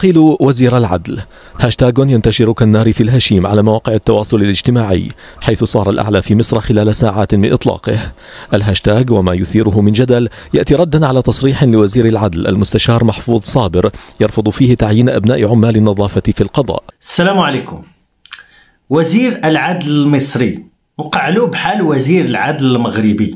تعتقل وزير العدل. هاشتاج ينتشر كالنار في الهشيم على مواقع التواصل الاجتماعي، حيث صار الأعلى في مصر خلال ساعات من إطلاقه. الهاشتاج وما يثيره من جدل يأتي ردا على تصريح لوزير العدل المستشار محفوظ صابر يرفض فيه تعيين أبناء عمال النظافة في القضاء. السلام عليكم. وزير العدل المصري وقع له بحال وزير العدل المغربي،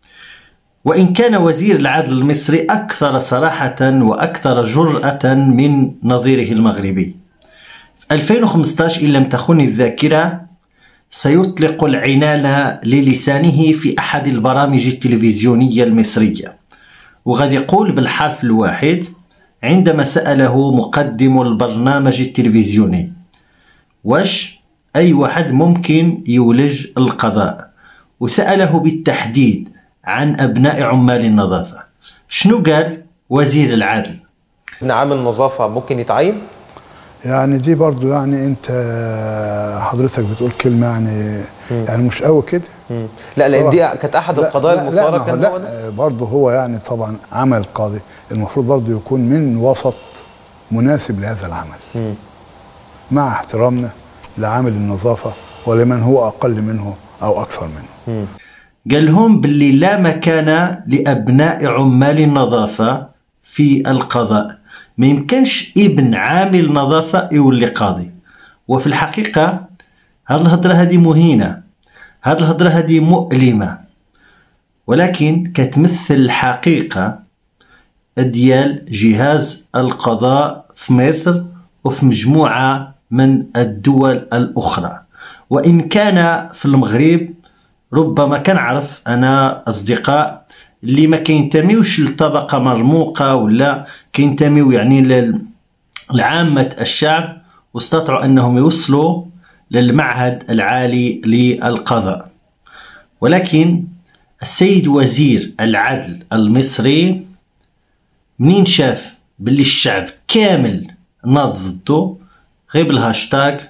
وإن كان وزير العدل المصري أكثر صراحة وأكثر جرأة من نظيره المغربي. في 2015 إن لم تخن الذاكرة سيطلق العنان للسانه في أحد البرامج التلفزيونية المصرية، وغادي يقول بالحرف الواحد عندما سأله مقدم البرنامج التلفزيوني: واش أي واحد ممكن يولج القضاء؟ وسأله بالتحديد عن أبناء عمال النظافة. شنو قال وزير العدل؟ إن عامل النظافة ممكن يتعين؟ يعني دي برضو يعني انت حضرتك بتقول كلمة يعني مش قوي كده. لا لان دي كانت احد القضايا المثارة. كان لا برضو هو يعني طبعا عمل القاضي المفروض برضو يكون من وسط مناسب لهذا العمل، مع احترامنا لعامل النظافة ولمن هو أقل منه أو أكثر منه. قال لهم باللي لا مكان لأبناء عمال النظافة في القضاء، ما يمكنش ابن عامل نظافة يولي قاضي. وفي الحقيقة هاد الهضرة هذه مهينة، هاد الهضرة هذه مؤلمة، ولكن كتمثل الحقيقة ديال جهاز القضاء في مصر وفي مجموعة من الدول الأخرى. وإن كان في المغرب ربما كنعرف أنا أصدقاء اللي ما كينتميوش لطبقة مرموقة ولا كينتميو يعني لعامة الشعب، واستطاعوا أنهم يوصلوا للمعهد العالي للقضاء. ولكن السيد وزير العدل المصري منين شاف باللي الشعب كامل ناض ضده، غير بالهاشتاج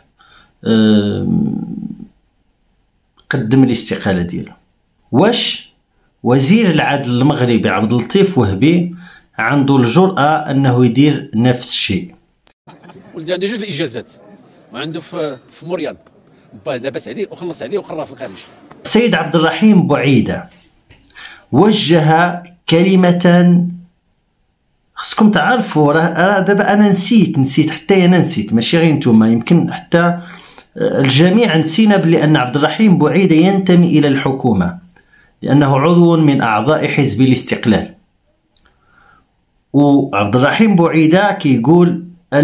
قدم الاستقالة ديالو. واش وزير العدل المغربي عبد اللطيف وهبي عنده الجرأة أنه يدير نفس الشيء؟ ولدي عنده 2 الإجازات وعنده في موريال، با لاباس عليه وخلص عليه وقرا في الخارج. السيد عبد الرحيم بوعيدة وجه كلمة خصكم تعرفوا. راه دابا أنا نسيت حتى أنا نسيت، ماشي غير نتوما، يمكن حتى الجميع نسينا بلي أن عبد الرحيم بوعيدة ينتمي إلى الحكومة لأنه عضو من أعضاء حزب الاستقلال. وعبد الرحيم بوعيدة كيقول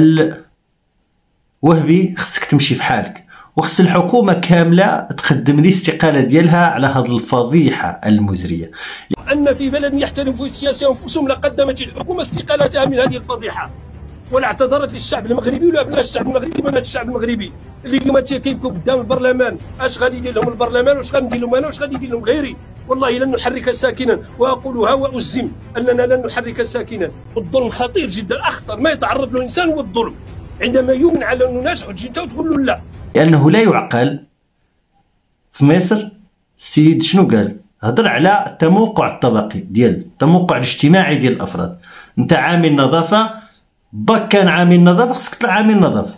وهبي خصك تمشي في حالك، وخص الحكومة كاملة تقدم الاستقالة ديالها على هذه الفضيحة المزرية. أن في بلد يحترم فيه السياسة أنفسهم لقدمت الحكومة استقالتها من هذه الفضيحة، ولا اعتذرت للشعب المغربي ولا ابناء الشعب المغربي من الشعب المغربي اللي اليوم كيبكوا قدام البرلمان. اش غادي يدير لهم البرلمان؟ واش غندير لهم انا؟ واش غادي يدير لهم غيري؟ والله لن نحرك ساكنا، واقولها واجزم اننا لن نحرك ساكنا. الظلم خطير جدا، اخطر ما يتعرض له الانسان هو الظلم. عندما يؤمن على انه ناجح وتجي انت وتقول له لا، لانه لا يعقل. في مصر السيد شنو قال؟ هضر على التموقع الطبقي ديال التموقع الاجتماعي ديال الافراد. انت عامل نظافه، باك كان عامل نظافه خصك تطلع عامل نظافه.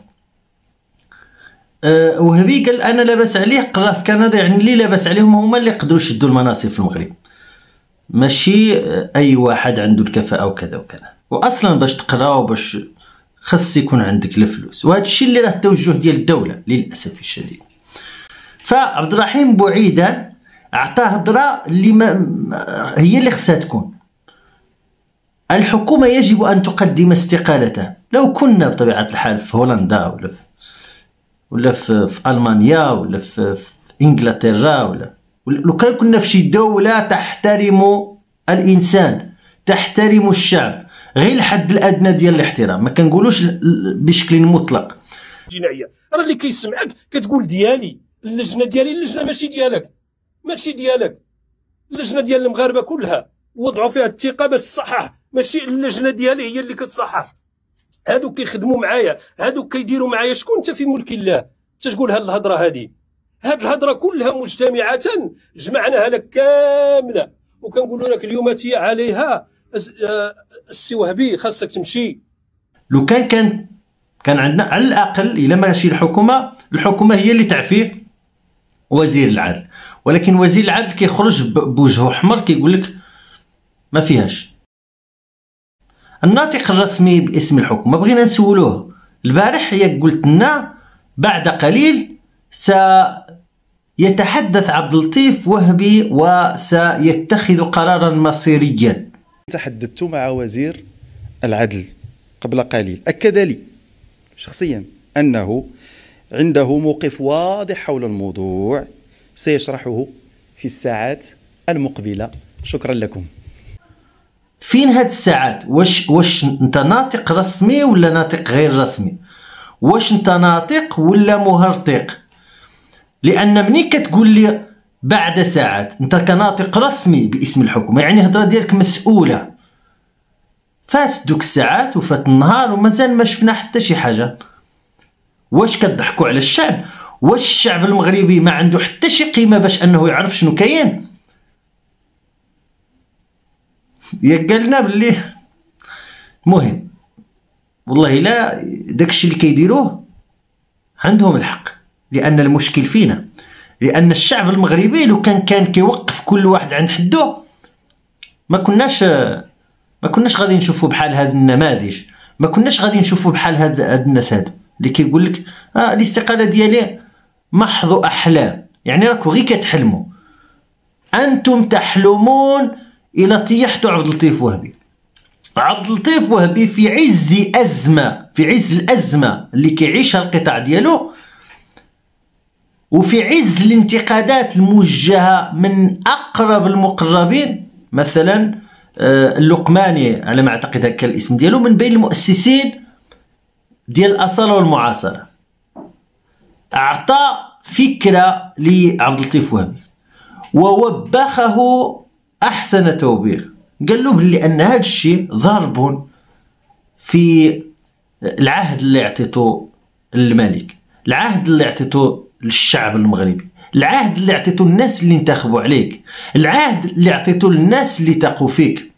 وهبي قال انا لاباس عليه، قرا في كندا، يعني اللي لاباس عليهم هما اللي يقدروا يشدوا المناصب في المغرب، ماشي اي واحد عنده الكفاءه وكذا وكذا. واصلا باش تقرا وباش خص يكون عندك الفلوس، وهذا الشيء اللي راه التوجه ديال الدوله للاسف الشديد. فعبد الرحيم بوعيدة اعطاه هضره اللي هي اللي خصها تكون. الحكومه يجب ان تقدم استقالتها. لو كنا بطبيعه الحال في هولندا ولا في المانيا ولا في انجلترا ولا لو كان كنا في شي دوله تحترم الانسان، تحترم الشعب، غير الحد الادنى ديال الاحترام، ما كنقولوش بشكل مطلق. جنائيه راه اللي كيسمعك كتقول ديالي، اللجنه ديالي، اللجنه ماشي ديالك، ماشي ديالك، اللجنه ديال المغاربه كلها وضعوا فيها الثقه باش تصحح، ماشي اللجنه ديالي هي اللي كتصحح. هادو كيخدموا معايا، هادو كيديروا معايا. شكون انت في ملك الله تقول هاد الهضره هادي؟ هاد الهضره كلها مجتمعه جمعناها لك كامله، وكنقولوا لك اليوم عليها السي وهبي خاصك تمشي. لو كان كان عندنا على الاقل الا ماشي الحكومه هي اللي تعفي وزير العدل، ولكن وزير العدل كيخرج بوجهه احمر كيقول لك ما فيهاش. الناطق الرسمي باسم الحكومه بغينا نسولوه البارح، هي قلت لنا بعد قليل سيتحدث عبد اللطيف وهبي وسيتخذ قرارا مصيريا. تحدثت مع وزير العدل قبل قليل، أكد لي شخصيا أنه عنده موقف واضح حول الموضوع سيشرحه في الساعات المقبلة. شكرا لكم. فين هاد الساعات؟ واش انت ناطق رسمي ولا ناطق غير رسمي؟ واش انت ناطق ولا مهرطق؟ لان مني كتقول لي بعد ساعات انت كناطق رسمي باسم الحكومه، يعني الهضره ديالك مسؤوله. فات دوك الساعات وفات النهار ومازال ما شفنا حتى شي حاجه. واش كتضحكوا على الشعب؟ واش الشعب المغربي ما عنده حتى شي قيمه باش انه يعرف شنو كاين؟ قالنا باللي مهم والله لا داكشي اللي كيديروه عندهم الحق، لان المشكل فينا، لان الشعب المغربي لو كان كيوقف كل واحد عند حدو ما كناش غادي نشوفوا بحال هاد النماذج، ما كناش غادي نشوفوا بحال هاد الناس هادو اللي كيقول لك الاستقاله ديالي محض احلام. يعني راكو غير كتحلموا، انتم تحلمون الى طيحتوا عبد اللطيف وهبي. عبد اللطيف وهبي في عز ازمه، في عز الازمه اللي كيعيشها القطاع ديالو، وفي عز الانتقادات الموجهه من اقرب المقربين، مثلا اللقماني على ما اعتقد هكا الاسم ديالو، من بين المؤسسين ديال الاصاله والمعاصره، اعطى فكره لعبد اللطيف وهبي ووبخه احسن توبيخ. قال له بلي ان هذا الشيء ضرب في العهد اللي عطيته للملك، العهد اللي عطيته للشعب المغربي، العهد اللي عطيته للناس اللي انتخبوا عليك، العهد اللي عطيته للناس اللي تقوا فيك،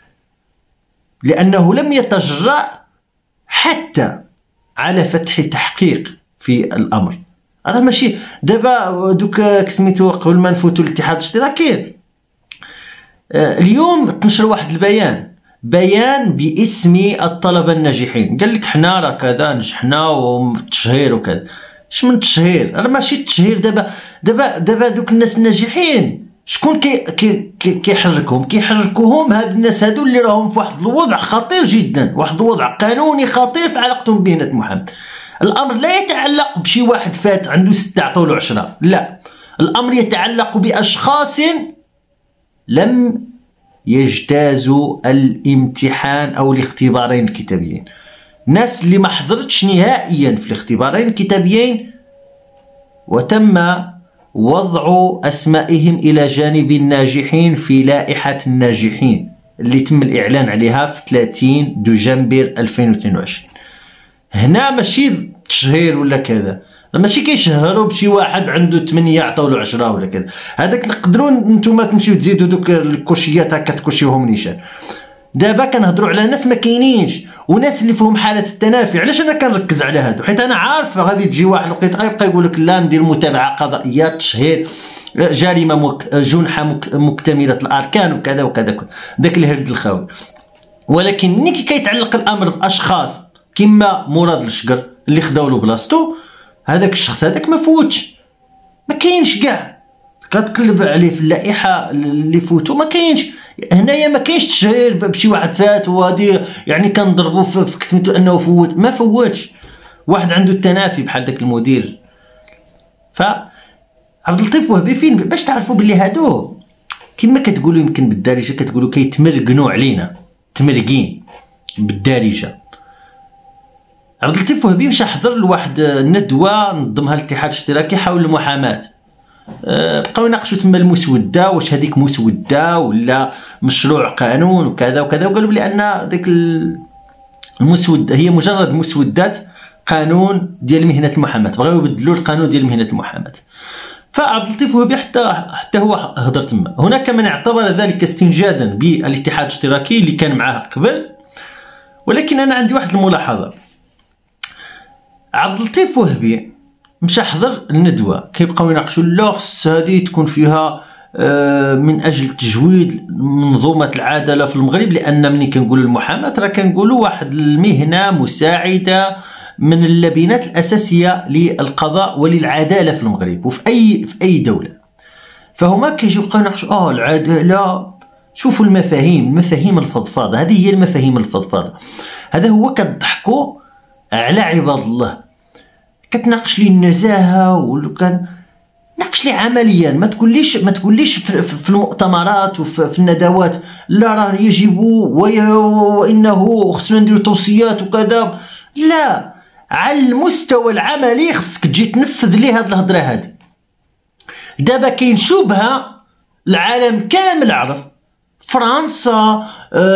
لانه لم يتجرأ حتى على فتح تحقيق في الامر. راه ماشي دابا دوك كسميتو قبل ما نفوتوا الاتحاد الاشتراكي، اليوم تنشر واحد بيان باسم الطلبه الناجحين، قال لك حنا راه كذا نجحنا والتشهير وكذا. اش من تشهير؟ راه ماشي التشهير. دابا دوك الناس الناجحين شكون كيحركهم؟ كيحركوهم هاد الناس هادو اللي راهم في واحد الوضع خطير جدا، واحد الوضع قانوني خطير في علاقتهم بهنة محمد. الامر لا يتعلق بشي واحد فات عنده 6 عطاولو 10، لا، الامر يتعلق باشخاص لم يجتازوا الامتحان او الاختبارين الكتابيين، ناس اللي ما حضرتش نهائيا في الاختبارين الكتابيين وتم وضع اسمائهم الى جانب الناجحين في لائحة الناجحين اللي تم الاعلان عليها في 30 دجنبر 2022. هنا ماشي تشهير ولا كذا، ماشي كيشهروا بشي واحد عنده 8 عطاولو 10 ولا كذا. هذاك نقدروا نتوما تمشيو تزيدوا دوك الكوشيات هكا تكوشيوهم نيشان. دابا كنهضروا على ناس ما كاينينش وناس اللي فيهم حاله التنافي. علاش انا كنركز على هادو؟ حيت انا عارف غادي تجي واحد الوقيته غيبقى يقول لك لا ندير متابعه قضائيه، تشهير، جريمه جنحه مكتمله الاركان وكذا وكذا، داك الهرد الخاوي. ولكن ملي كيتعلق الامر باشخاص كما مراد الشقر اللي خداو له بلاصتو، هذاك الشخص هذاك ما فوتش، ما كاينش كاع. كتقلب عليه في اللائحه اللي فوتو ما كاينش. هنايا ما كاينش تشهير بشي واحد فات وهادي يعني كنضربوا في كتميتو انه فوت، ما فوتش. واحد عنده التنافي بحال داك المدير. ف عبد اللطيف وهبي فين باش تعرفوا بلي هادو كما كتقولوا يمكن بالدارجه كتقولوا كيتمرقنوا علينا، تمرقين بالدارجه. عبد اللطيف وهبي مشى حضر لواحد الندوه نظمها الاتحاد الاشتراكي حول المحاماه. بقاو يناقشوا تما المسوده، واش هذيك مسوده ولا مشروع قانون وكذا وكذا، وقالوا بلي ان ديك المسوده هي مجرد مسودات قانون ديال مهنه المحاماه، بغاو يبدلوا القانون ديال مهنه المحاماه. فعبد اللطيف وهبي حتى هو هضر تما. هناك من اعتبر ذلك استنجادا بالاتحاد الاشتراكي اللي كان معاه قبل، ولكن انا عندي واحد الملاحظه. عبد اللطيف وهبي مشى حضر الندوه، كيبقاو يناقشوا لا خص هذه تكون فيها من اجل تجويد منظومه العداله في المغرب، لان ملي كنقولوا المحاماه راه كنقولوا واحد المهنه مساعده من اللبنات الاساسيه للقضاء وللعداله في المغرب وفي اي دوله. فهما كيجيو يبقاو يناقشوا العداله. شوفوا المفاهيم الفضفاضه، هذه هي المفاهيم الفضفاضه. هذا هو كتضحكوا على عباد الله. كتناقش لي النزاهه ناقش لي عمليا، ما تقوليش في المؤتمرات وفي الندوات لا راه يجب وانه خصنا نديرو توصيات وكذا. لا، على المستوى العملي خصك تجي تنفذ لي هاد الهضره هادي. دابا كاين شبهه العالم كامل عرف، فرنسا،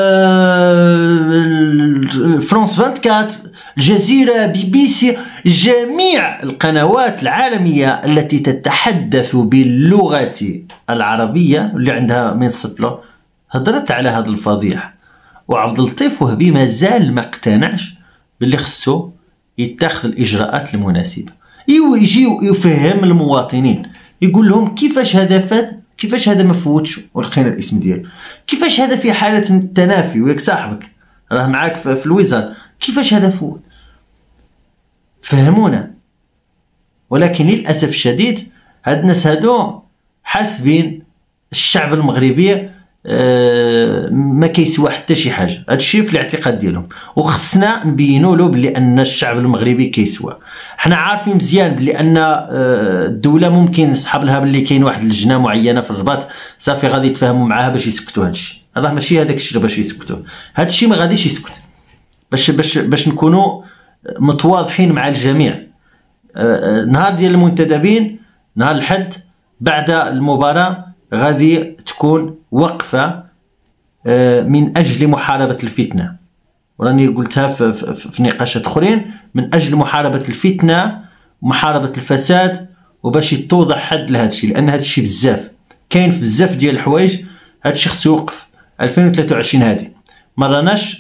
فرانس 24، الجزيرة، BBC، جميع القنوات العالمية التي تتحدث باللغة العربية اللي عندها منصة له هضرت على هذا الفضيح. وعبد اللطيف وهبي مازال ما اقتنعش باللي خصو يتخذ الإجراءات المناسبة. يجي يفهم المواطنين، يقول لهم كيفاش هذا فات، كيفاش هذا ما فوتش ولقينا الاسم ديالو، كيفاش هذا في حالة التنافي وياك صاحبك راه معاك في الوزارة، كيفاش هذا فوت. فهمونا. ولكن للأسف الشديد هاد الناس هادو حاسبين الشعب المغربي ما كيسوى حتى شي حاجه. هادشي في الاعتقاد ديالهم، وخصنا نبينوا له بلي ان الشعب المغربي كيسوى. حنا عارفين مزيان بلي ان الدوله ممكن نسحب لها بلي كاين واحد اللجنه معينه في الرباط صافي غادي يتفاهموا معاها باش يسكتوا هادشي. راه ماشي هذاك الشيء باش يسكتوا، هادشي ما غاديش يسكت. باش نكونوا متواضحين مع الجميع. نهار ديال المنتدبين، نهار الحد بعد المباراه غادي تكون وقفة من أجل محاربة الفتنة، وراني قلتها في نقاشات أخرين، من أجل محاربة الفتنة ومحاربة الفساد، وباش يتوضح حد لهذا الشيء، لأن هذا الشيء بزاف كاين في بزاف ديال الحوايج. هذا الشيء خصو يوقف. 2023 هذه ما راناش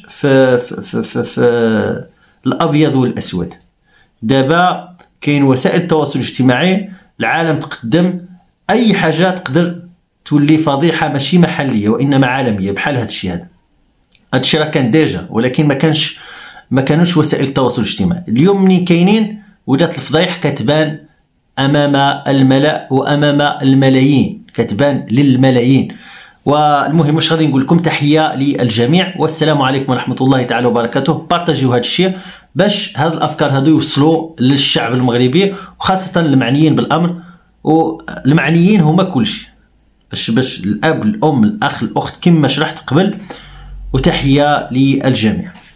في الأبيض والأسود. دابا كاين وسائل التواصل الاجتماعي، العالم تقدم، أي حاجة تقدر تولي فضيحه ماشي محليه وانما عالميه بحال هذا الشيء. هذا الشيء راه كان ديجا، ولكن ما كانوش وسائل التواصل الاجتماعي. اليوم منين كاينين ولات الفضايح كتبان امام الملأ وامام الملايين، كتبان للملايين. والمهم واش غادي نقول لكم، تحيه للجميع والسلام عليكم ورحمه الله تعالى وبركاته. بارطاجيو هذا الشيء باش هاد الافكار هادو يوصلوا للشعب المغربي، وخاصه المعنيين بالامر. والمعنيين هما كلشي، باش الاب الام الاخ الاخت كما شرحت قبل. وتحيه للجميع.